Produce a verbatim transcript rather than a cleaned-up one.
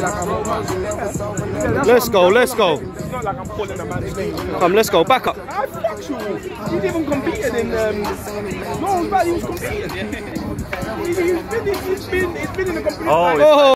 Let's go, let's go. It's not like I'm calling a man's name. Come, let's go, back up. I factual. He's even competed in. Um, no, but he was competing. He's been, he's been, he's been in the competition. Oh.